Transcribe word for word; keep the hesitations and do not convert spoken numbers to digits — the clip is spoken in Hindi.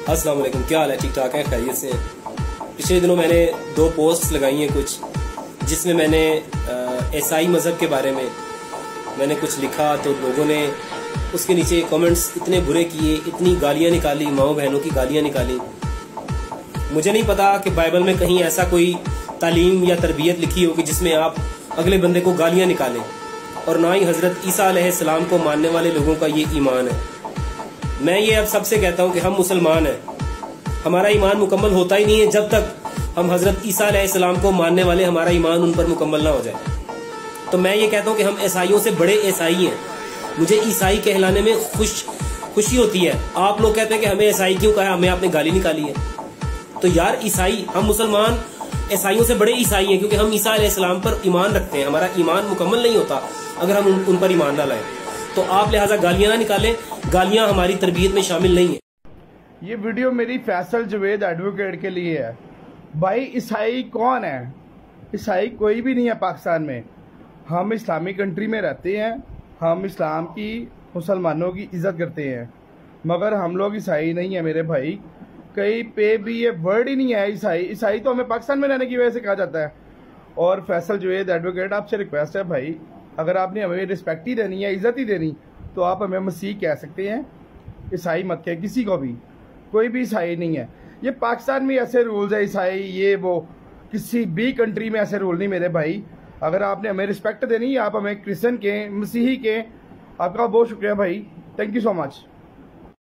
अस्सलाम वालेकुम, क्या हाल है? ठीक ठाक है, खैरियत से? पिछले दिनों मैंने दो पोस्ट लगाई हैं कुछ, जिसमें मैंने ईसाई मज़हब के बारे में मैंने कुछ लिखा, तो लोगों ने उसके नीचे कमेंट्स इतने बुरे किए, इतनी गालियां निकाली, माओ बहनों की गालियां निकाली। मुझे नहीं पता कि बाइबल में कहीं ऐसा कोई तालीम या तरबियत लिखी हो कि जिसमें आप अगले बंदे को गालियां निकालें, और ना ही हजरत ईसा अलैहिस्सलाम को मानने वाले लोगों का ये ईमान है। मैं ये अब सबसे कहता हूँ कि हम मुसलमान हैं, हमारा ईमान मुकम्मल होता ही नहीं है जब तक हम हजरत ईसा अलैहिस्सलाम को मानने वाले हमारा ईमान उन पर मुकम्मल ना हो जाए। तो मैं ये कहता हूँ कि हम ईसाइयों से बड़े ईसाई हैं। मुझे ईसाई कहलाने में खुश खुशी होती है। आप लोग कहते हैं कि हमें ईसाई क्यों कहा, हमें आपने गाली निकाली है। तो यार ईसाई, हम मुसलमान ईसाइयों से बड़े ईसाई हैं, क्योंकि हम ईसा अलैहिस्सलाम पर ईमान रखते हैं। हमारा ईमान मुकम्मल नहीं होता अगर हम उन, उन पर ईमान ना लाएं। तो आप लिहाजा गालियां ना निकालें, गालियां हमारी तरबियत में शामिल नहीं है। ये वीडियो मेरी फैसल जवेद एडवोकेट के लिए है। भाई ईसाई कौन है? ईसाई कोई भी नहीं है पाकिस्तान में। हम इस्लामिक कंट्री में रहते हैं, हम इस्लाम की, मुसलमानों की इज्जत करते हैं, मगर हम लोग ईसाई नहीं है मेरे भाई। कहीं पे भी ये वर्ड ही नहीं है ईसाई। ईसाई तो हमें पाकिस्तान में रहने की वजह से कहा जाता है। और फैसल जवेद एडवोकेट, आपसे रिक्वेस्ट है भाई, अगर आपने हमें रिस्पेक्ट ही देनी है, इज्जत ही देनी, तो आप हमें मसीह कह सकते हैं, ईसाई मत कह किसी को भी। कोई भी ईसाई नहीं है। ये पाकिस्तान में ऐसे रूल्स है, ईसाई ये वो, किसी भी कंट्री में ऐसे रूल नहीं मेरे भाई। अगर आपने हमें रिस्पेक्ट देनी है, आप हमें क्रिश्चियन के, मसीही के, आपका बहुत शुक्रिया भाई। Thank you so much.